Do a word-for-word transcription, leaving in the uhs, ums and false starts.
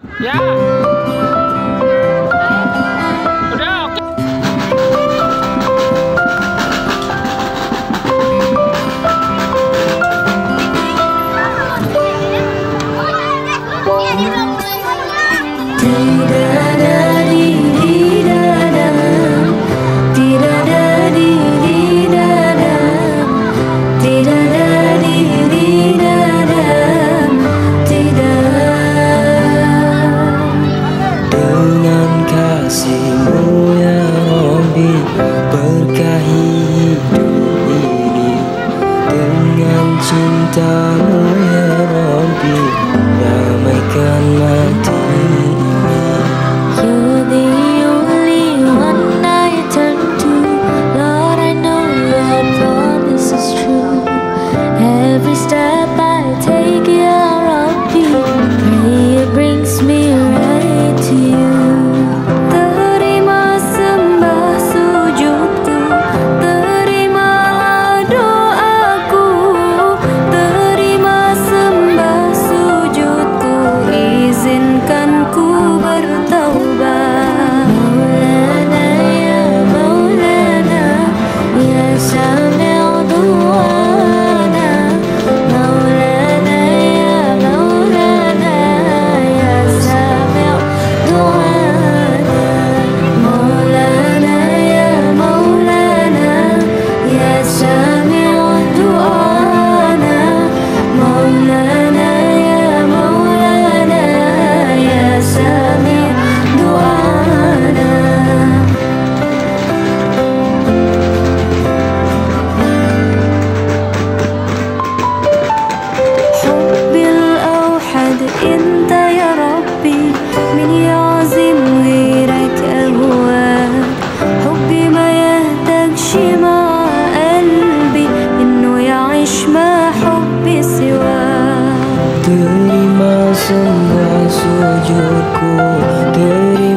Ya. Udah oke. Tidak ada di dalam, tidak ada di dalam, tidak ada di dalam, tidak. Dengan kasih-Mu ya Rabbi, berkahi hidup ini. Dengan cinta-Mu ya Rabbi, damaikan mati ini. You're the only one I turn to, Lord. I know Your promise is true. Every step I take, Ya Rabbi, pray it brings me right to You. Terima sembah sujudku, terimalah doaku, terima sembah sujudku, izinkan ku bertaubat. Maulana ya Maulana, ya Sami' du'ana. Maulana ya Maulana, ya Sami' du'ana. Maulana ya Maulana, ya Sami' du'ana. Maulana ya Maulana, ya Sami' du'ana. حبي الأوحد أنت يا ربي، من يعظم غيرك أهواك. حبي ما يهتاجش مع قلبي إنه يعيش مع حبي سواك. Terima sembah sujudku, terima